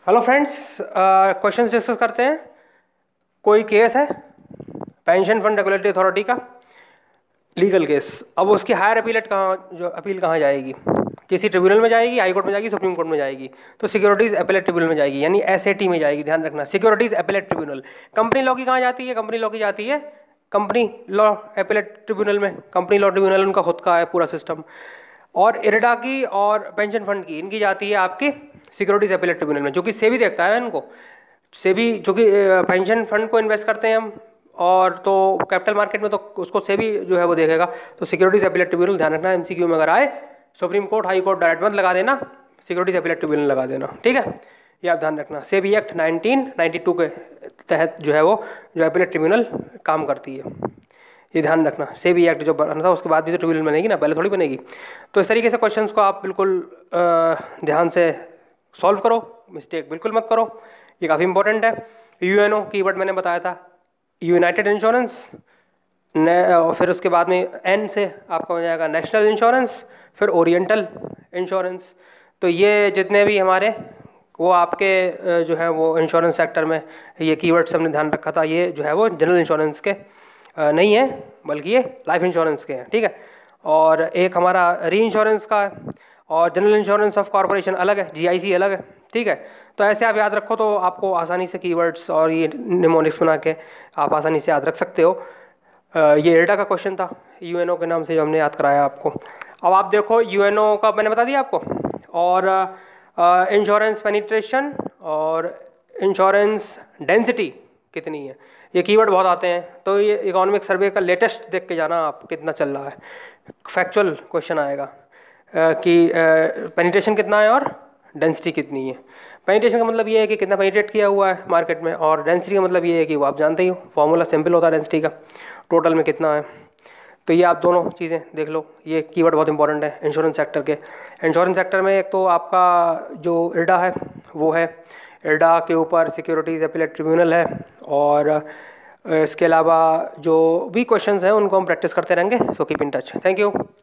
Hello friends, questions discuss करते हैं। कोई केस है पेंशन फंड रेगुलेटरी अथॉरिटी का, लीगल केस। अब उसकी हायर अपीलेट अपील कहाँ जाएगी? किसी ट्रिब्यूनल में जाएगी, हाई कोर्ट में जाएगी, सुप्रीम कोर्ट में जाएगी। तो सिक्योरिटीज अपीलेट ट्रिब्यूनल में जाएगी, यानी एसएटी में जाएगी। ध्यान रखना, securities appellate tribunal. Company law की कहाँ जाती है? कंपनी लॉ की जाती है कंपनी लॉ अपीलेट ट्रिब्यूनल में। कंपनी लॉ ट्रिब्यूनल उनका खुद का है पूरा सिस्टम। और इरडा की और पेंशन फंड की, इनकी जाती है आपकी सिक्योरिटीज अपीलेट ट्रिब्यूनल में, जो कि सेबी देखता है ना इनको। सेबी, चूँकि पेंशन फंड को इन्वेस्ट करते हैं हम, और तो कैपिटल मार्केट में तो उसको सेबी जो है वो देखेगा। तो सिक्योरिटीज अपीलेट ट्रिब्यूनल, ध्यान रखना, एमसीक्यू में अगर आए supreme court, high court direct मत लगा देना, सिक्योरिटीज अपीलेट ट्रिब्यूनल लगा देना, ठीक है। ये आप ध्यान रखना। सेबी एक्ट 1992 के तहत जो है वो जो अपीलेट ट्रिब्यूनल काम करती है, ये ध्यान रखना। सेबी एक्ट जो बना था उसके बाद भी तो ट्रिब्यूनल बनेगी ना, पहले थोड़ी बनेगी। तो इस तरीके से क्वेश्चंस को आप बिल्कुल ध्यान से सॉल्व करो, मिस्टेक बिल्कुल मत करो, ये काफ़ी इंपॉर्टेंट है। यूएनओ कीवर्ड मैंने बताया था, यूनाइटेड इंश्योरेंस, और फिर उसके बाद में एन से आपका हो जाएगा नेशनल इंश्योरेंस, फिर ओरिएंटल इंश्योरेंस। तो ये जितने भी हमारे वो आपके जो हैं वो इंश्योरेंस सेक्टर में ये कीवर्ड्स हमने ध्यान रखा था, ये जो है वो जनरल इंश्योरेंस के नहीं है, बल्कि ये लाइफ इंश्योरेंस के हैं, ठीक है। और एक हमारा री इंश्योरेंस का है, और जनरल इंश्योरेंस ऑफ कॉर्पोरेशन अलग है, जीआईसी अलग है, ठीक है। तो ऐसे आप याद रखो तो आपको आसानी से कीवर्ड्स और ये निमोनिक्स बना के आप आसानी से याद रख सकते हो। ये इरडा का क्वेश्चन था, यूएनओ के नाम से जो हमने याद कराया आपको। अब आप देखो, यूएनओ का मैंने बता दिया आपको, और इंश्योरेंस पेनिट्रेशन और इंश्योरेंस डेंसिटी कितनी है, ये कीवर्ड बहुत आते हैं। तो ये इकोनॉमिक सर्वे का लेटेस्ट देख के जाना आप कितना चल रहा है, फैक्चुअल क्वेश्चन आएगा कि पेनिट्रेशन कितना है और डेंसिटी कितनी है। पेनिट्रेशन का मतलब ये है कि कितना पेनिट्रेट किया हुआ है मार्केट में, और डेंसिटी का मतलब ये है कि वो आप जानते ही हो, फॉर्मूला सिंपल होता है डेंसिटी का, टोटल में कितना है। तो ये आप दोनों चीज़ें देख लो, ये कीवर्ड बहुत इंपॉर्टेंट है इंश्योरेंस सेक्टर के। इंश्योरेंस सेक्टर में एक तो आपका जो इरडा है वो है, इरडा के ऊपर सिक्योरिटीज़ अपीलेट ट्रिब्यूनल है, और इसके अलावा जो भी क्वेश्चंस हैं उनको हम प्रैक्टिस करते रहेंगे। So keep in touch, thank you.